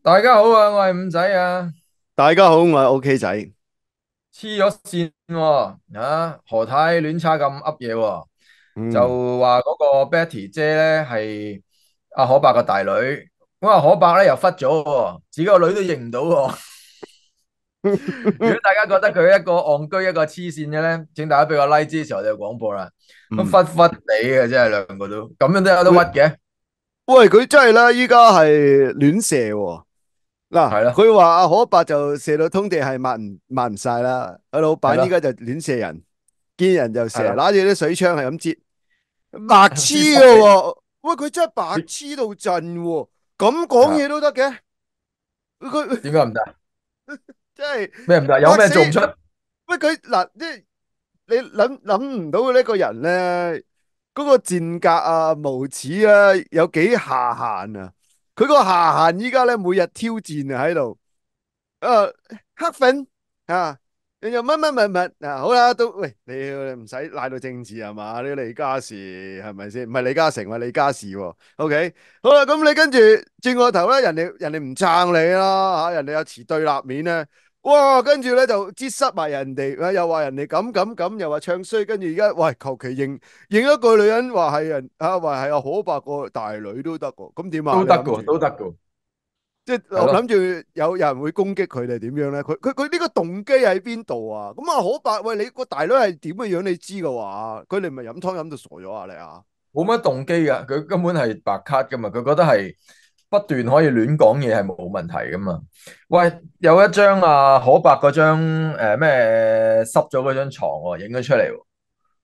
大家好啊，我係五仔啊， 大家好，我係 OK 仔。 黐咗線喎啊！何太亂叉咁噏嘢喎， 嗯， 就話嗰個 Betty 姐咧係阿可伯個大女，咁阿可伯咧又忽咗喎，自己個女都認唔到喎。如果大家覺得佢一個戇居一個黐線嘅咧，請大家俾個 like 支持我哋嘅廣播啦。咁嗯， 忽忽地嘅真係兩個都，咁樣都有得喂屈嘅， 喂，佢真係啦，依家係亂射喎。嗱， 係咯， 佢話阿可伯就射到通地係抹唔晒啦，阿老係咯， 闆依家就亂射人，見人就射， 係咯， 拿住啲水槍係咁接，白痴黐嘅線喎。喂，佢真係白痴到震喎，咁講啊！ 嘢都得嘅，佢點解唔得？ 真係咩唔得？有嚇死！ 咩做唔出？ 喂，佢嗱，即係你諗唔到呢個人咧，嗰個賤格啊、無恥啊，有幾下限啊！佢個下限依家咧，每日挑戰啊喺度，誒黑粉啊，又乜啊，好啦，都喂你唔使賴到政治係嘛？呢個李嘉士係咪先？唔係李嘉誠，話李嘉士喎。OK，好啦，咁你跟住轉個頭咧，人哋唔撐你啦吓，人哋有持對立面咧。哇，跟住咧就擠塞埋人哋，又話人哋咁，又話唱衰，跟住而家喂求其認一個女人話係人啊，話係阿可伯個大女都得喎，咁點啊？ 都得嘅喎， 你諗住？ 都得嘅喎， 即係係咯。 我諗住有人會攻擊佢哋點樣咧？佢呢個動機喺邊度啊？咁啊可伯，喂，你個大女係點嘅樣你知嘅話，佢哋咪飲湯飲到傻咗啊你啊？ 冇乜動機噶，佢根本係白卡噶嘛，佢覺得係不斷可以亂講嘢係冇問題噶嘛。喂，有一張可伯嗰張咩濕咗嗰張床喎，影咗出嚟喎，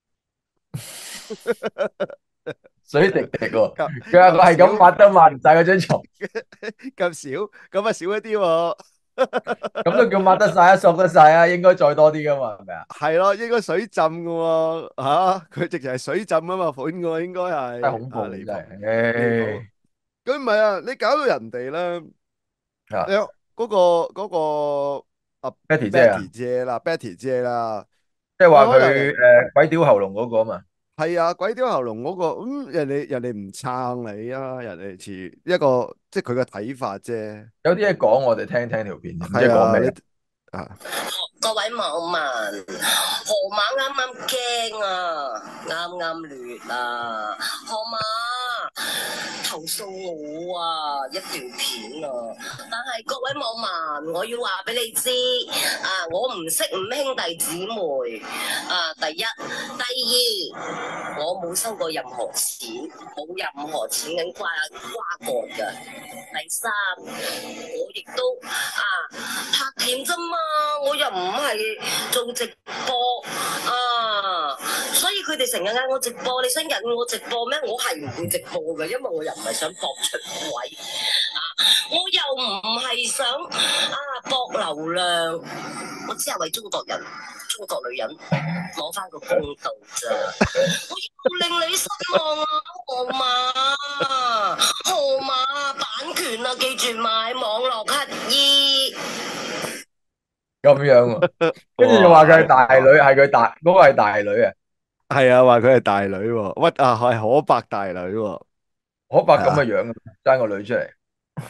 水滴滴喎， 咁佢話佢係咁咁少抹都抹唔晒嗰張床， 咁少，咁啊少一啲喎。 咁都叫抹得晒啊，索得晒啊，應該再多啲噶嘛，係咪啊？ 係咯，應該水浸嘅喎吓，佢直情係水浸啊嘛款嘅喎，應該真係係恐怖真離譜係， 離譜。 唉佢唔係啊，你搞到人哋咧，你啊嗰個阿 ，Betty 姐啊， Betty 姐啦，Betty 姐啦。 即係話佢喂，可能人鬼屌喉嚨嗰個啊嘛， 係啊，鬼雕喉嚨嗰個咁，人哋唔撐你啊，人哋似一個即係佢嘅睇法啫。 有啲嘢講我哋聽聽條片，唔知係啊，你講咩。 啊， 各位網民，河馬啱啱驚啊，啱啱劣啊，河馬投訴我啊一條片啊，但係各位網民，我要話俾你知啊，我唔識五兄弟姊妹啊，第一，第二，我冇收過任何錢，冇任何錢咁瓜葛㗎。第三，我亦都拍片啫嘛，我又唔係做直播啊，所以佢哋成日嗌我直播，你想引我直播咩？我係唔會直播嘅，因為我又唔係想博出位啊，我又唔係想博流量，我只係為中國人、中國女人攞翻個公道咋，我又令你失望啊，河馬，河馬版權啊，記住買網絡乞衣。 咁樣喎，跟住就話佢係哇， 大女，係佢大嗰個係大女啊， 係啊，話佢係大女喎，屈啊，係可伯大女喎， 可伯咁嘅係啊， 樣，生個女出嚟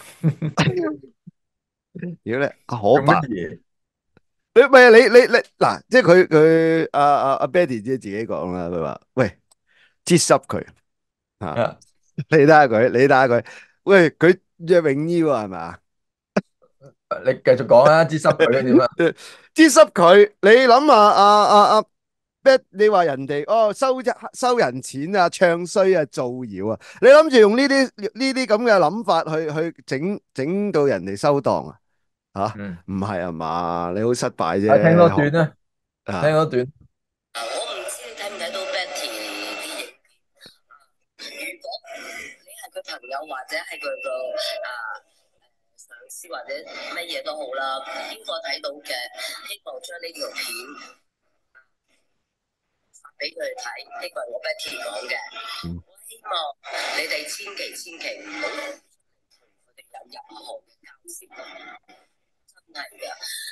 屌咧，阿可做乜伯， 嘢你唔係你嗱，即係佢阿 Betty 姐自己講啦，佢話喂，擠濕佢啊， 啊？ 你睇下佢，喂，佢着泳衣喎係咪？ 你繼續講啊，支濕佢點啊？ 支濕佢，你諗下阿 Bet，你話人哋哦收人錢啊，唱衰啊，造謠啊，你諗住用呢啲咁嘅諗法去整到人哋收檔啊？吓， 嗯， 唔係啊嘛？你好失敗啊，聽多啫， 段啦，聽啊， 多段。 我唔知你睇唔睇到 Betty 啲影片。如果你係佢朋友或者係佢個上司或者乜嘢都好啦，邊個睇到嘅，希望將呢條片發俾佢哋睇。呢個係我 Betty 講嘅。 嗯我希望你哋千祈唔好同佢哋有任何嘅交涉。真係噶，呢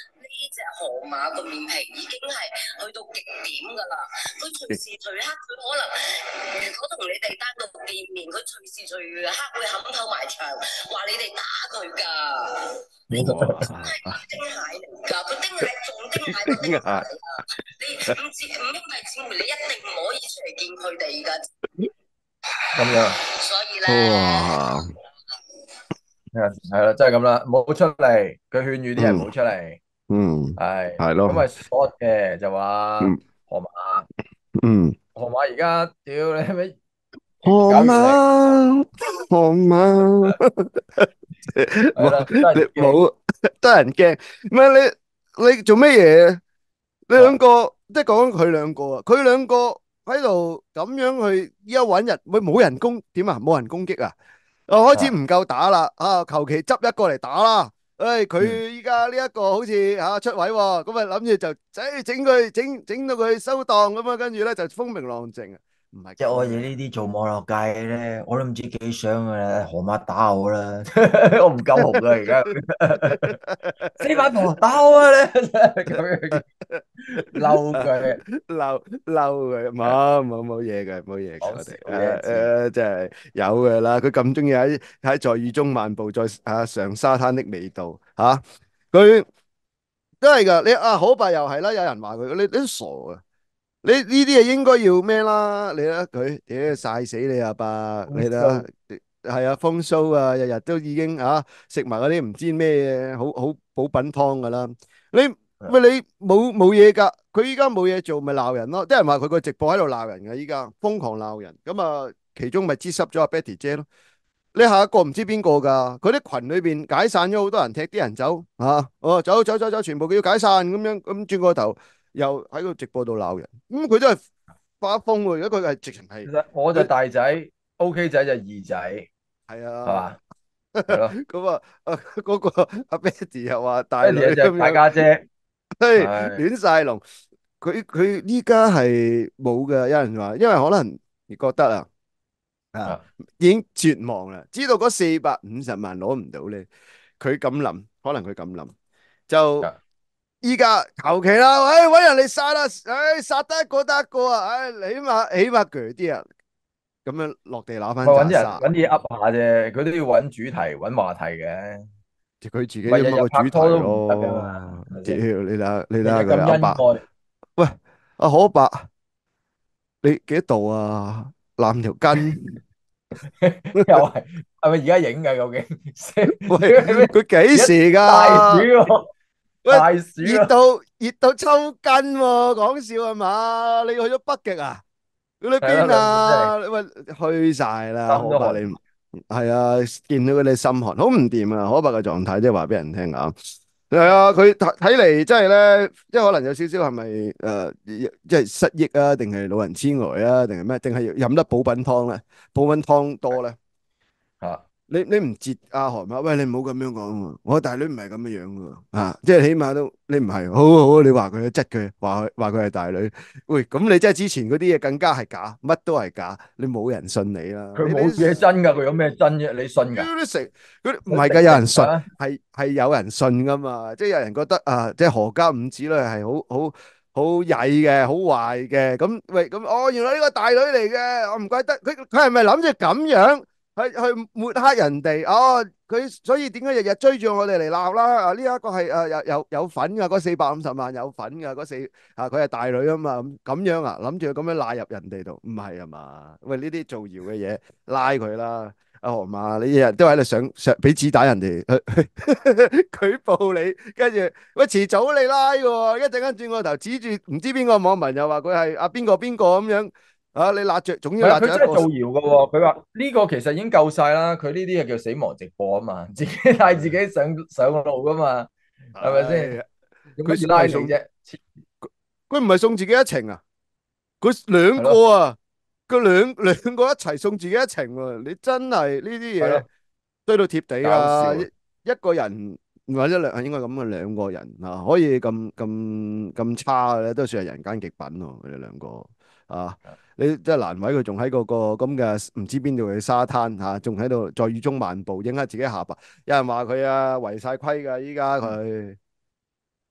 隻河馬個面皮已經係去到極點㗎啦。佢隨時隨刻，佢可能如果同你哋單獨見面，佢隨時隨刻會冚透埋牆，話你哋打佢㗎。你個真係丁蟹嚟㗎，佢丁蟹仲丁蟹過丁蟹嚟啊！你唔兄弟姊妹，你一定唔可以出嚟見佢哋㗎。 咁樣所以咧， 哇， 係啦，真係咁啦，冇出嚟，佢勸喻啲人冇出嚟， 嗯， 係係咯， 咁咪 short 嘅就話嗯河馬， 嗯， 河馬而家屌你咪河越搞越靚， 馬，河馬， 係啦，得人驚冇得人驚，唔係你做咩嘢？你兩啊個即係講佢兩個啊，佢兩個喺度咁樣去依家搵人，喂冇人攻點啊？冇人攻擊啊！開始啊， 唔夠打啦，求其執一個嚟打啦。 嗯， 佢依家呢一個好似出位喎，咁啊諗住就整佢整到佢收檔咁啊，跟住咧就風平浪靜啊，唔係即係我哋咁樣。 呢啲做網絡界嘅咧，我都唔知幾想噶啦，河馬打我啦，我唔夠紅啊而家，死八婆打我啊你，咁樣嬲佢， 嬲佢，冇嘢嘅，冇嘢嘅，我哋講笑啫，知真係有嘅啦。佢咁中意喺雨中漫步，在上沙灘的味道佢都係噶。你可伯又係啦，有人話佢你都傻啊！你呢啲嘢應該要咩啦？你睇佢，屌曬死你阿伯！你睇下， 風係啊，風騷啊，日日都已經食埋嗰啲唔知咩嘢好補品湯噶啦。你喂你冇嘢噶，佢依家冇嘢做，咪鬧人咯。啲人話佢個直播喺度鬧人嘅，依家瘋狂鬧人。咁啊，其中咪滋濕咗阿 Betty 姐咯。你下一個唔知邊個噶，佢啲群裏邊解散咗好多人，踢啲人走哦，走走走走，全部佢要解散咁樣，咁轉個頭又喺個直播度鬧人，佢都係發瘋喎。如果佢係直情係其實我就佢大仔，OK 仔就二仔， 係啊， 係嘛？係咯， 咁嗰個阿 Betty 又話大女跟住有隻大咁樣， 家姐， 嘿係亂晒龍。佢依家係冇嘅，有人話，因為可能你覺得啊啊已經絕望啦，知道嗰450萬攞唔到咧，佢咁諗，可能佢咁諗就。 啊， 依家求其啦，喂，搵人嚟殺啦，殺得一個得一個啊，起碼鋸啲啊，咁樣落地攞翻咪揾啲人扎沙， 揾啲嘢噏下啫，佢都要揾主題、揾話題嘅， 佢自己唔係日日咁樣個主題拍拖都唔得噶嘛， 咯。屌， 係咪先？ 你睇下日日咁恩佢阿伯， 愛， 喂，阿可伯，你幾多度啊？攬條筋， 又係咪而家影嘅究竟？ 喂， 屌你咩？ 佢幾而家時大暑噶？ 喎， 喂， 大暑啊！ 熱到抽筋喎，講笑係嘛？你去咗北極啊？去咗係咯， 邊兩個真係啊？喂，去晒啦，可伯你心都寒。 係啊，見到佢哋心寒，好唔掂啊！可伯嘅狀態即係話俾人聽啊，係啊，佢睇嚟真係咧，即係可能有少少係咪即係失憶啊，定係老人痴呆啊，定係咩？定係飲得補品湯咧？補品湯多咧？ 啊， 你唔截阿韓媽，喂，你唔好咁樣講喎，我大女唔係咁樣樣喎，即係起碼都你唔係，好，你話佢質佢，話佢係大女，喂，咁你即係之前嗰啲嘢更加係假，乜都係假，你冇人信你啦， 佢冇嘢真噶，佢有咩真啫？你信噶？ 嗰啲食嗰啲唔佢係㗎，有人信， 啊， 係有人信噶嘛，即係有人覺得即係何家五子女係好曳嘅，好壞嘅，咁喂咁原來呢個大女嚟嘅，我唔怪得佢係咪諗住咁樣？去抹黑人哋佢所以點解日日追住我哋嚟鬧啦？呢一個係有份噶，嗰450萬有份噶，佢係大女啊嘛，咁樣諗住咁樣賴入人哋度，唔係啊嘛？喂，呢啲造謠嘅嘢拉佢啦，阿河馬，你日日都喺度想俾子彈人哋舉報你，跟住喂遲早你拉嘅喎，一陣間轉個頭指住唔知邊個網民又話佢係邊個邊個咁樣你揦着，總唔係啊， 之揦着一個。 佢真係造謠噶喎。佢話呢個其實已經夠晒啦。佢呢啲係叫死亡直播啊嘛，自己帶自己上路噶嘛，係咪先？ 係用乜嘢佢係送拉你啫？ 佢唔係送自己一程啊，佢兩係咯， 個啊，佢兩個一齊送自己一程喎。你真係呢啲嘢係咯， 堆到貼地啊！ 搞笑啊！ 一個人或者應該咁嘅兩個人可以咁差嘅咧，都算係人間極品喎。佢哋兩個啊，你真係難為佢仲喺嗰個咁嘅唔知邊度嘅沙灘仲喺度在雨中漫步，影下自己下巴。有人話佢違晒規㗎，依家佢。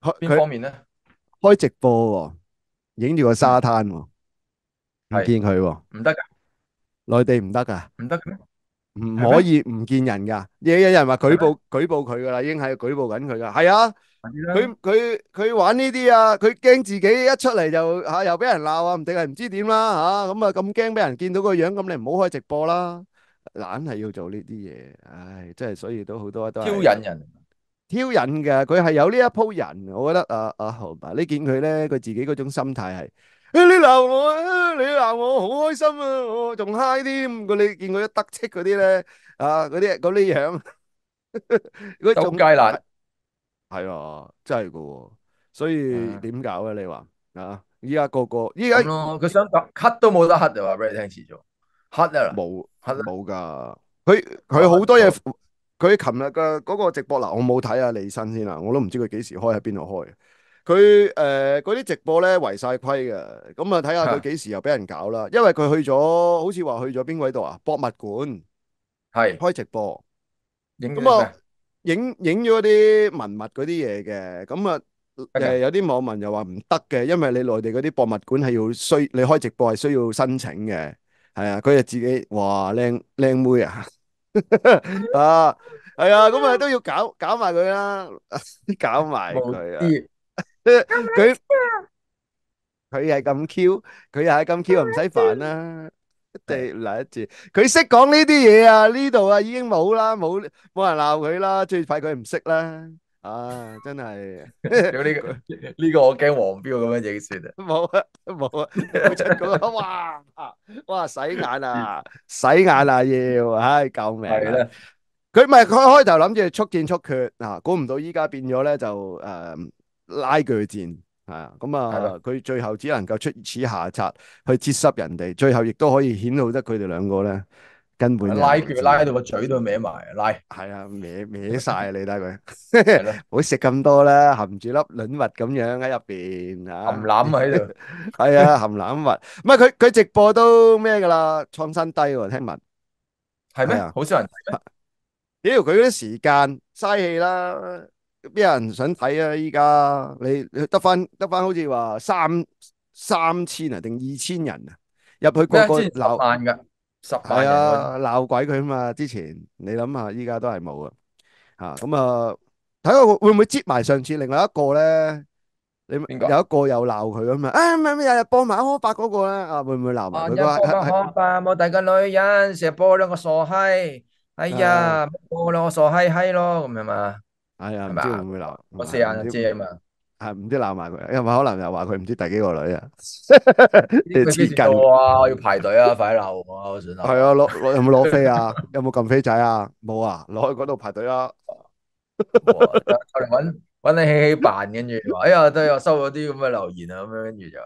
邊佢方面咧？ 開直播喎，影住個沙嗯， 灘喎，唔係見佢喎， 唔得噶， 內地唔得噶。 唔得嘅咩？ 唔可係咩？ 以唔見人噶，有人話舉係咩？ 報舉報佢噶啦，已經係舉報緊佢噶。係啊， 快啲啦！ 佢玩呢啲啊，佢驚自己一出嚟就又俾人鬧啊，唔定係唔知點啦咁啊咁驚俾人見到個樣，咁你唔好開直播啦，懶係要做呢啲嘢，唉，真係所以都好多都挑係引人， 挑釁嘅，佢係有呢一鋪人，我覺得豪爸，你見佢咧，佢自己嗰種心態係，你鬧我啊，你鬧我好開心啊，我仲嗨添，你見佢一得戚嗰啲咧，嗰啲樣，嗰周種係街辣。 係啊，真係噶喎，所以嗯， 點搞啊？你話依家個個依家咁咯，佢想咳都冇得咳就話俾你聽，遲早咳啊啦， 冇咳啦， 冇噶，佢啊好多嘢， 咳錯， 佢琴日嘅嗰個直播嗱，我冇睇啊李生先啦，我都唔知佢幾時開喺邊度開。佢嗰啲直播咧違晒規嘅，咁啊睇下佢吓幾時又俾人搞啦。因為佢去咗，好似話去咗邊位度啊？博物館係開直播， 影咗咁啊啲咩？ 影咗啲文物嗰啲嘢嘅，咁啊得嘅， 有啲網民又話唔得嘅，因為你內地嗰啲博物館係你開直播係需要申請嘅，係啊，佢就自己哇靚妹啊啊係啊，咁啊都要搞埋佢啦，搞埋冇佢啊！ 啲佢佢係咁 Q，佢又係咁 Q，唔使煩啦。即係係嚟一次，佢識講呢啲嘢啊，呢度啊已經冇啦，冇人鬧佢啦，最快佢唔識啦。真係屌呢個佢呢個我驚黃標咁樣影算啊！ 冇啊冇啊，你冇出嗰個哇洗眼啊洗眼啊要，唉救命啊！ 係啦， 佢咪佢開頭諗住速戰速決估唔到依家變咗咧就拉鋸戰係啊，咁係咯， 佢最後只能夠出此下策去截濕人哋，最後亦都可以顯露得佢哋兩個咧根本就拉係知腳拉到個嘴都歪埋，拉係啊歪晒你睇佢， 係咯， 唔好食咁多啦，含住粒卵核咁樣喺入邊含攬喺度， 係啊含卵核，唔係佢直播都咩噶啦，創新低喎，聽聞係咩？ 係啊。 好少人睇咩？ 屌佢嗰啲時間嘥氣啦，邊有人想睇啊？依家你得翻好似話三千啊，定2000人啊，入去個咩？之前十個鬧， 萬噶，十係萬人喎， 啊鬧鬼佢啊嘛！之前你諗下，依家都係冇啊咁睇下會唔會接埋上次另外一個咧？你邊個？ 有一個又鬧佢啊嘛？啊咩咩日日播埋柯伯嗰個咧會唔會鬧埋佢？佢萬一波不話係可吧，冇第個女人，成日播兩個傻閪，哎誒呀，播兩個傻閪閪咯，咁樣嘛， 係啊，唔知會係咪啊？ 唔會鬧？ 我四眼就唔知。 知啊嘛， 係唔知鬧埋佢，因為可能又話佢唔知第幾個女啊， 呢你個幾時到黐筋。 啊？我要排隊啊，快啲鬧我啊，我想鬧啊！ 係啊，有冇攞飛啊？有冇撳飛仔啊？冇啊，攞去嗰度排隊啊。 哇！就嚟揾你起起扮，跟住話，哎呀，都有收咗啲咁嘅留言啊，咁樣跟住就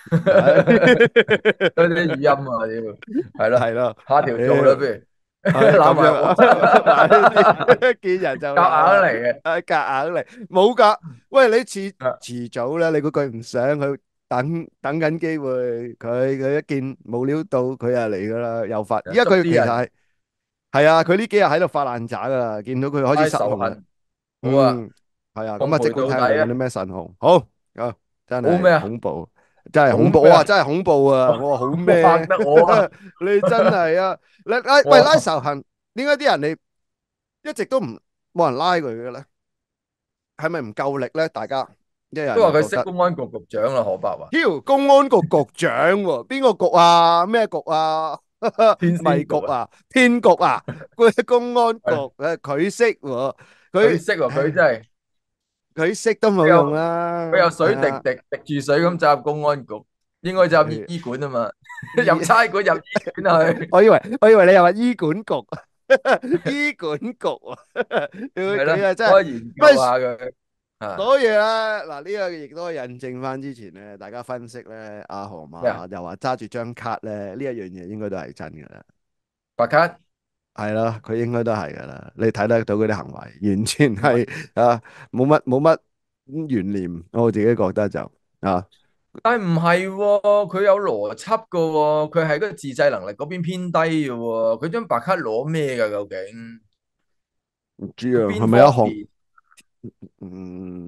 係都啲語音啊，屌，係咯， 係咯， 下條做啦， 屌不如係鬧埋我， 咁樣啊，玩呢啲見人就夾鬧啊， 硬嚟嘅。 夾硬嚟，冇噶。喂，你遲早咧，你估佢唔想佢等緊機會，佢一見冇料到，佢就嚟噶啦，又發。而家捉啲人佢其實係啊，佢呢幾日喺度發爛渣噶啦，見到佢開始拉失控啦。 仇恨，好啊， 嗯，係啊，咁啊，即奉陪管睇到底啊！ 下佢用啲咩神控。好啊，真係好咩啊？ 恐怖，真係好恐怖， 咩啊？ 哇，真係恐怖啊！我話好咩？ 嚇得我啊！ 你真係啊，喂拉哇！ 仇恨，點解啲人你一直都冇人拉佢嘅咧？係咪唔夠力咧？大家一人都話佢識又覺得， 公安局局長啦，可伯話屌公安局局長喎，邊個局啊？咩局啊？ 天咪仙局啊， 局啊？天局啊？公安局係佢識喎，佢佢識喎，佢真係佢識都冇用佢有佢啦， 有水滴滴滴住水咁走入公安局，應該走入醫館啊嘛，入醫差館入醫院去， 我以為你又話醫管局，醫管局啊，佢係咯， 佢啊真係， 可以研究不過下佢啊所以咧嗱呢個亦都可以印證翻之前咧，大家分析咧，阿河咩啊？ 馬又話揸住張卡咧，呢一樣嘢應該都係真噶啦， 白卡係咯，佢應該都係噶啦，你睇得到佢啲行為，完全係啊冇乜懸念，我自己覺得就啊。 但係唔係喎，佢有邏輯噶喎，佢係嗰個自制能力嗰邊偏低嘅喎，佢張白卡攞咩噶究竟？ 唔知啊，係佢邊咪一項方面？ 嗯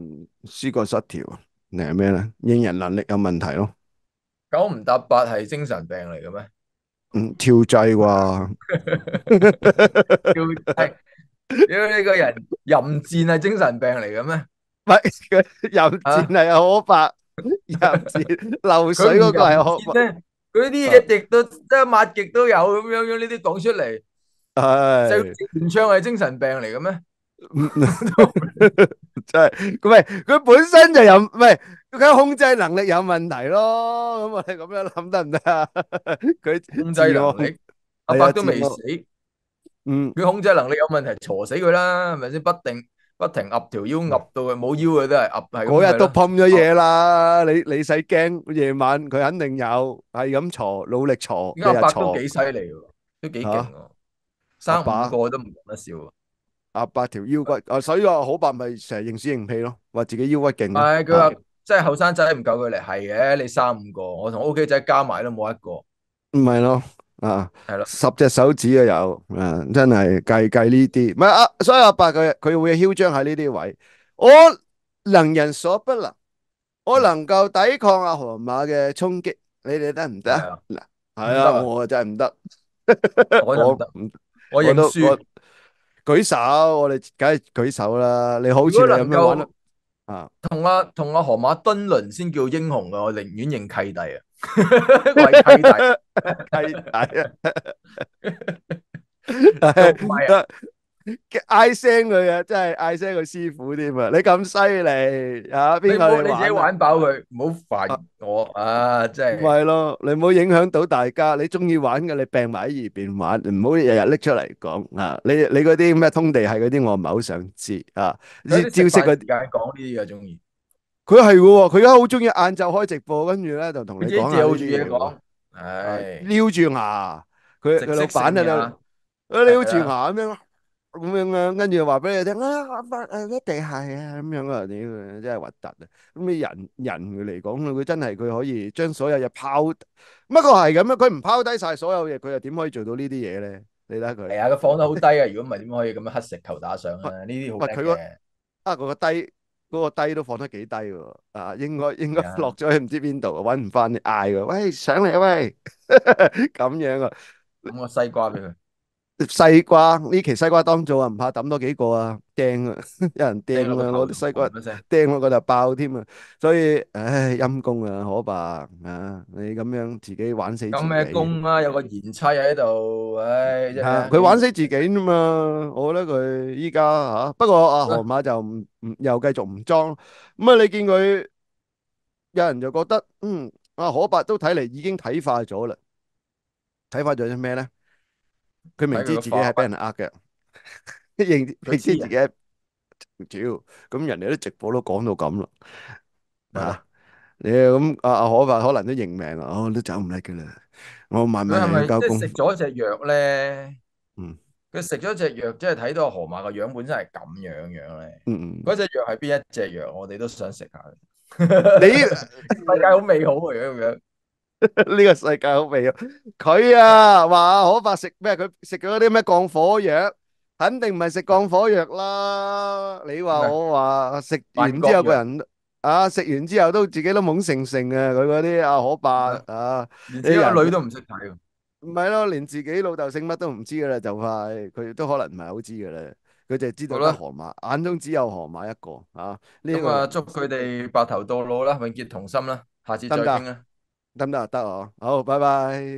思覺失調定係咩咧？應人能力有問題咯。 9唔搭8係精神病嚟嘅咩？ 跳掣啩？ 叫係，如果呢個人淫賤係精神病嚟嘅咩？ 唔係佢淫賤啊， 係可怕，淫賤漏佢唔淫水嗰個係可怕。 賤咧，佢啲嘢滴到即係抹極都有咁樣樣，呢啲講出嚟，就係原唱係精神病嚟嘅咩？ 真係佢咪佢本身就有唔係佢控制能力有問題咯。咁我哋咁樣諗得唔得啊？佢控制自我控能力，阿係啊， 伯都自我未死， 嗯。 佢控制能力有問題，鋤死佢啦，係咪先？不停揼條腰，揼到佢冇腰嘅都係揼，係咁嗰日都係咯。 噴咗嘢啦，你使驚？夜晚佢肯定有，係咁鋤，努力鋤， 而家阿日日鋤伯都幾犀利喎，都幾勁吓。 喎，生五阿伯個都唔講得笑喎。 阿伯條腰骨，所以話好伯咪成日認屎認屁咯，話自己腰骨勁咯。 係佢話，即係後生仔唔夠佢嚟，係嘅。你生五個，我同 OK 仔加埋都冇一個， 唔係咯， 係咯。 10隻手指啊有，真係計呢啲，唔係所以阿伯佢會囂張喺呢啲位，我能人所不能，我嗯， 能夠抵抗阿河馬嘅衝擊，你哋得唔得啊？ 係啊， 嗱，係啊， 唔得啊， 我真係唔得。我我就唔得， 唔， 我認輸。 我舉手，我哋梗係舉手啦。你好如果似你咁樣玩能夠啊， 同阿河馬敦倫先叫英雄嘅，我寧願認契弟啊，我係契弟， 係係仲唔係啊？ 啊，嗌聲佢啊，真係嗌聲佢師傅添啊！你咁犀利啊，邊個你唔好你自己你玩啊？ 玩飽佢，唔好煩啊我啊！真唔係係咯，你唔好影響到大家。你中意玩嘅，你病埋喺一邊玩，唔好日日拎出嚟講啊！你嗰啲咩通地係嗰啲，我唔係好想知啊。 佢啲食招式嗰啲， 飯時間講呢啲嘅中意， 佢係嘅喎，佢而家好中意晏晝開直播，跟住咧就同佢自己你講下呢嚼住啲嘢喎。 嘢講，唉， 撩住牙，佢老食色性也， 闆喺度，撩住係啦。 牙咁樣啊，跟住話俾你聽啊，一定係啊，咁樣啊，屌，真係核突啊！咁你人佢嚟講，佢真係佢可以將所有嘢拋，乜佢係咁樣，佢唔拋低晒所有嘢，佢又點可以做到呢啲嘢咧？你睇下佢， 係啊，佢放得好低啊！如果唔係，點可以咁樣乞食求打上啊？呢啲好喂，佢個叻嘅， 個低低都放得幾低喎，應該係啊。 落咗去唔知邊度，揾唔翻，你嗌佢，喂，上嚟啊喂，咁樣啊！ 抌個西瓜俾佢， 西瓜呢期西瓜當造啊，唔怕抌多幾個啊，掟啊，有人掟落掟啊， 個頭度， 攞啲西瓜嘣一聲。 掟落個就爆添啊，所以唉陰公啊，可白啊，你咁樣自己玩死自己咁咩工啊？有個賢妻喺度，唉，真吓， 係佢玩死自己啫嘛，我覺得佢依家吓，不過阿河馬就唔又繼續唔裝，咁啊你見佢有人就覺得阿可白都睇嚟已經睇化咗啦，睇化咗啲咩咧？佢明睇佢知自己係俾個花骨， 人呃嘅，明知自己佢知啊， 係。屌，咁人哋啲直播都講到咁啦， 咪咯。 吓你咁阿可伯可能都認命啊，我都走唔甩噶啦，我慢慢嚟佢係咪即要交功夫。 係食咗隻藥咧？ 嗯佢食咗隻藥，即係睇到阿河馬個樣本身係咁樣樣咧。 嗯嗯， 嗰隻藥係邊一隻藥？我哋都想食下。 你世界好美好嘅樣咁樣。 呢個世界好味啊！佢啊話阿可伯食咩？佢食咗啲咩降火藥？肯定唔係食降火藥啦！你話咩我話食完之萬國藥？ 後個人食完之後都自己都懵成成啊！佢嗰啲阿可伯連自己個啲人。 女都唔識睇喎。 唔係咯，連自己老豆姓乜都唔知噶啦，就快佢都可能唔係好知噶啦，佢就係知道得好啦， 河馬，眼中只有河馬一個啊！呢咁啊， 個人祝佢哋白頭到老啦，永結同心啦，下次得唔得啊？ 再傾啦。 得唔得啊？得啊！好，拜拜。